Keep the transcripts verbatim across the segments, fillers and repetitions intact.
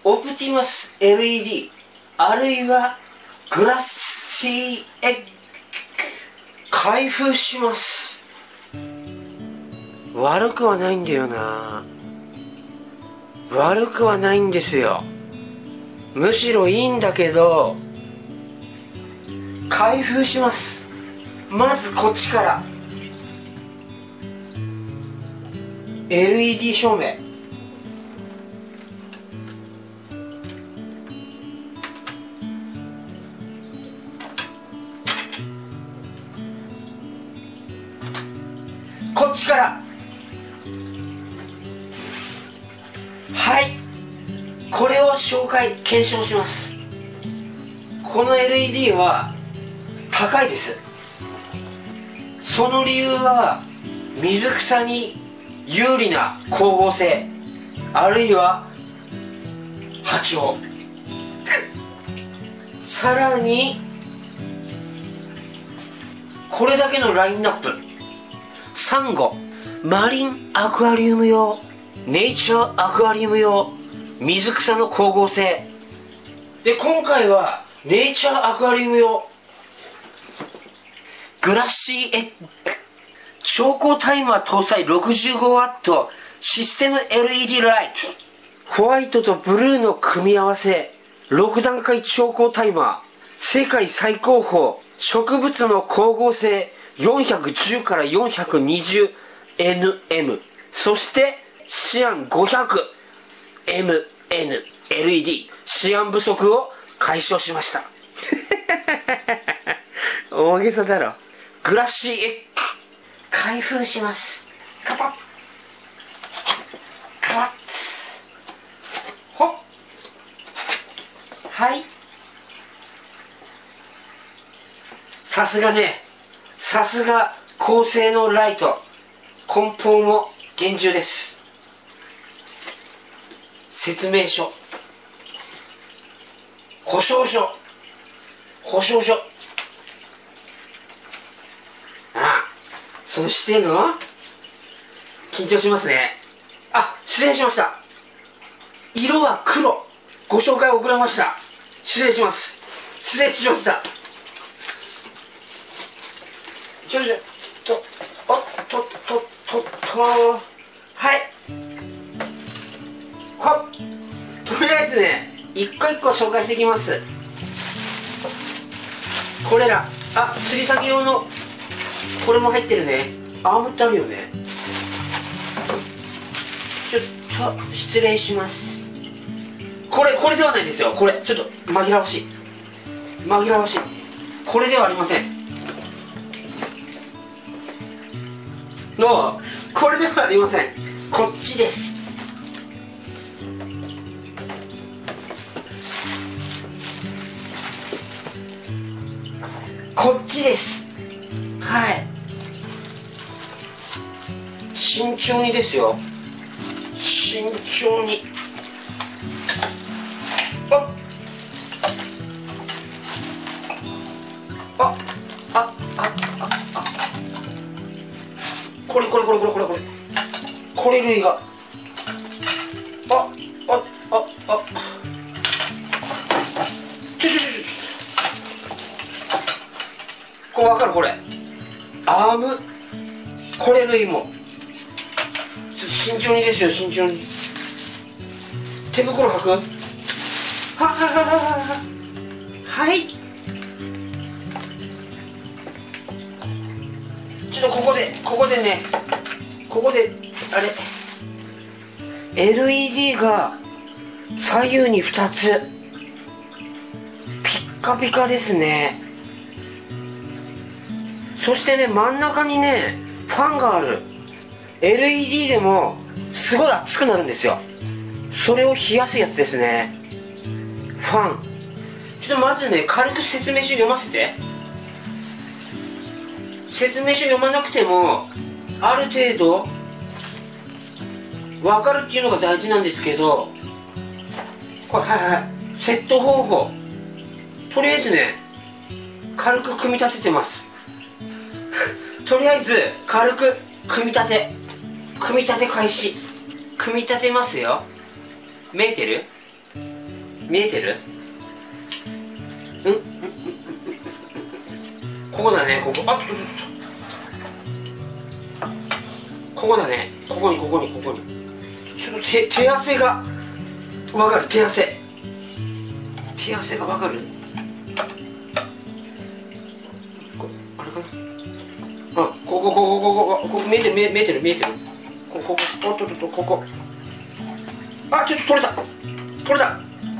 オプティマス エルイーディー あるいはグラッシーエッグ開封します。悪くはないんだよな。悪くはないんですよ。むしろいいんだけど、開封します。まずこっちから エルイーディー 照明、こっちから、はい、これを紹介検証します。この エルイーディー は高いです。その理由は水草に有利な光合成、あるいは波長さらにこれだけのラインナップ、サンゴ、マリンアクアリウム用、ネイチャーアクアリウム用、水草の光合成で、今回はネイチャーアクアリウム用グラッシーエッグ超高タイマー搭載 ろくじゅうごワット システム エルイーディー ライト、ホワイトとブルーの組み合わせ、ろく段階超高タイマー、世界最高峰植物の光合成よんひゃくじゅうから よんひゃくにじゅうエヌエム、 そしてシアン ごひゃくエムエヌエルイーディー、 シアン不足を解消しました大げさだろ。グラッシーエッグ開封します。カパッカパッ、ほっ、はい、さすがね、さすが高性能ライト、梱包も厳重です。説明書、保証書、保証書、あ、そしての緊張しますね。あ、失礼しました。色は黒、ご紹介遅れました。失礼します。失礼しました。ちょちょと、おっとっとっとっと、はい、ほっ、とりあえずね、一個一個紹介していきます。これら、あ、吊り下げ用のこれも入ってるね。アームってあるよね。ちょっと失礼します。これこれではないですよ。これちょっと紛らわしい紛らわしいこれではありませんの、これではありません。こっちです。こっちです。はい、慎重にですよ、慎重に。あっあああああ、これこれこれこれこれこれこれ類が、ああああ、ちょちょちょちょ、これ分かる？これアーム、これ類もちょっと慎重にですよ、慎重に。手袋履く？ははははははい、ちょっとここでここでね、ここであれ エルイーディー が左右にふたつ、ピッカピカですね。そしてね、真ん中にねファンがある。 エルイーディー でもすごい熱くなるんですよ。それを冷やすやつですね、ファン。ちょっとまずね、軽く説明書読ませて。説明書読まなくてもある程度分かるっていうのが大事なんですけど、これ、はいはい、セット方法、とりあえずね軽く組み立ててますとりあえず軽く組み立て組み立て開始。組み立てますよ。見えてる？ 見えてる？うん？ここだね、ここ。あっとっとっと。ここだね、ここにここにここに。ちょっと手手汗がわかる、手汗。手汗がわかる。こあれかな。あ、ここここここここ見えてる見えてる見えてる。ここここおっとっとっとここ。あ、ちょっと取れた取れた。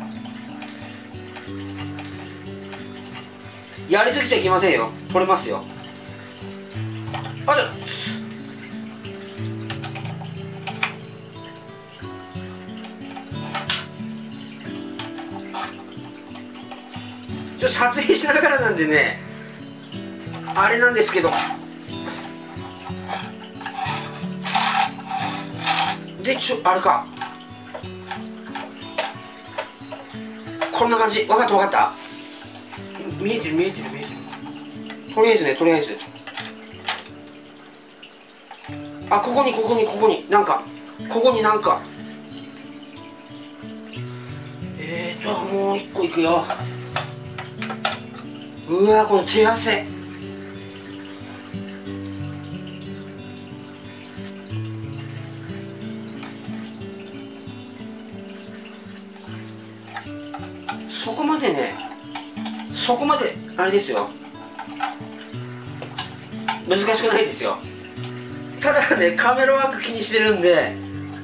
やりすぎちゃいけませんよ。取れますよ。あ、じゃちょっと撮影しながらなんでね、あれなんですけど。で、ちょ、あれか。こんな感じ。分かった分かった。見えてる見えてる見えてる。とりあえずね、とりあえず。あ、ここにここにここになんか、ここになんか。えーと、もう一個いくよ。うわ、この手汗。そこまでね、そこまであれですよ、難しくないですよ。ただね、カメラワーク気にしてるんで、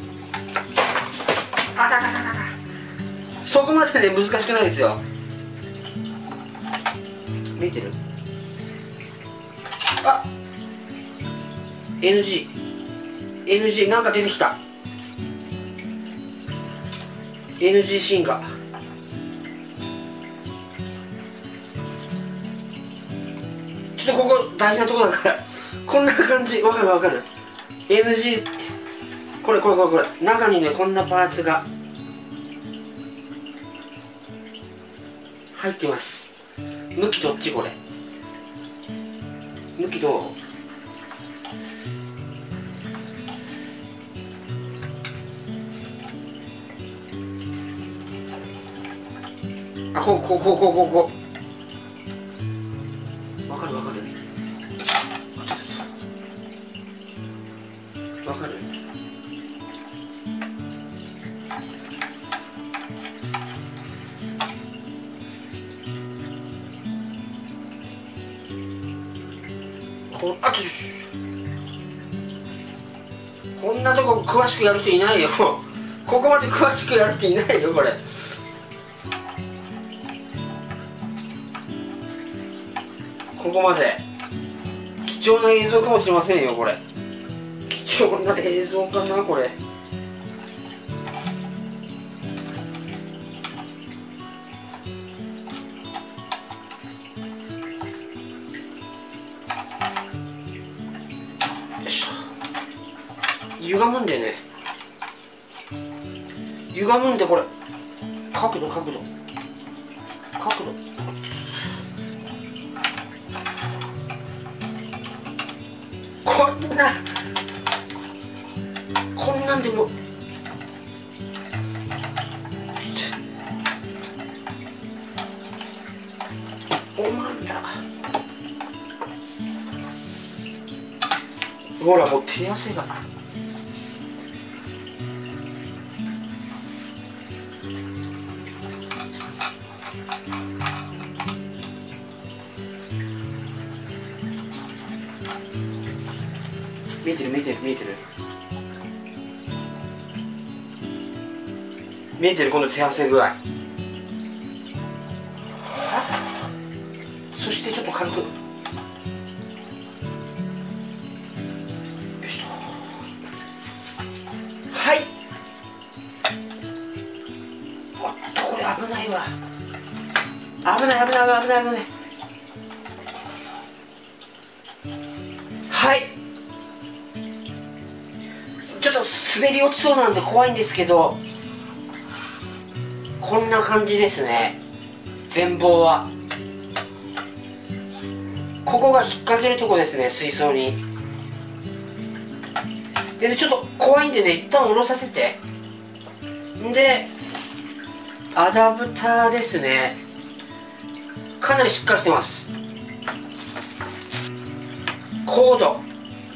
あたたたたた、そこまでね難しくないですよ。見えてる？あ、 エヌジー エヌジー なんか出てきた。 エヌジー 進化。ちょっとここ大事なところだから、こんな感じ。わかるわかる。 エヌジー これこれこれこれ中にね、こんなパーツが入ってます。向きどっち？これ向きどう？あ、こうこうこうこうこうこう。わかるわかるわかる。こあちょちょこんなとこ詳しくやる人いないよ。ここまで詳しくやる人いないよこれ。ここまで貴重な映像かもしれませんよこれ。貴重な映像かなこれ。よいしょ。歪むんでね、歪むんでこれ、角度角度角度。こんなこんなんでもおまんだ。ほらもう手汗が。見えてる見えてる見えてる見えてるこの手汗具合。そしてちょっと軽く、よいしょ。はい。おっとこれ危ないわ。危ない危ない危ない危ない危ない。はい。ちょっと滑り落ちそうなんで怖いんですけど、こんな感じですね。全貌はここが引っ掛けるとこですね、水槽に。でちょっと怖いんでね、一旦下ろさせて。んで、 アダプターですね。かなりしっかりしてます。コード、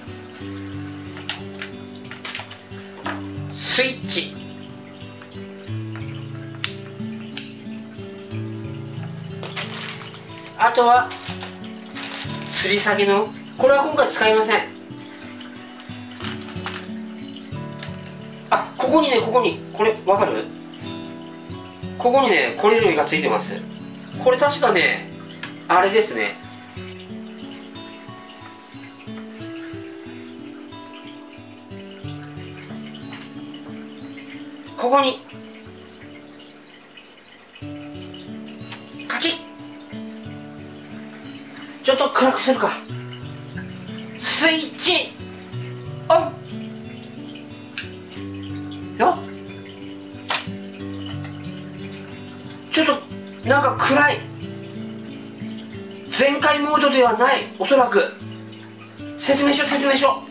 スイッチ、あとは吊り下げの、これは今回使いません。あ、ここにね、ここにこれわかる？ここにね、コレ類がついてます。これ確かね、あれですね、ここにカチッ、ちょっと暗くするか。スイッチオンよ。ちょっとなんか暗い、全開モードではない、おそらく。説明書説明書。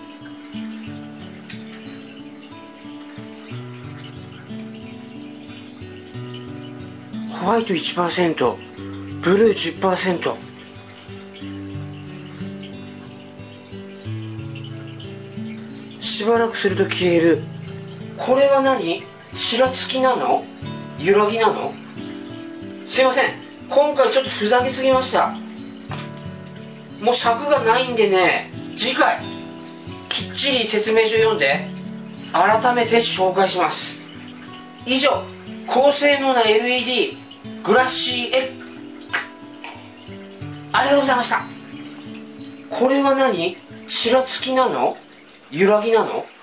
ホワイト いちパーセント、 ブルー じゅっパーセント。 しばらくすると消える。これは何？ちらつきなの？揺らぎなの？すいません、今回ちょっとふざけすぎました。もう尺がないんでね、次回きっちり説明書読んで改めて紹介します。以上、高性能な エルイーディー グラッシー X、 ありがとうございました。これは何？ちらつきなの？揺らぎなの？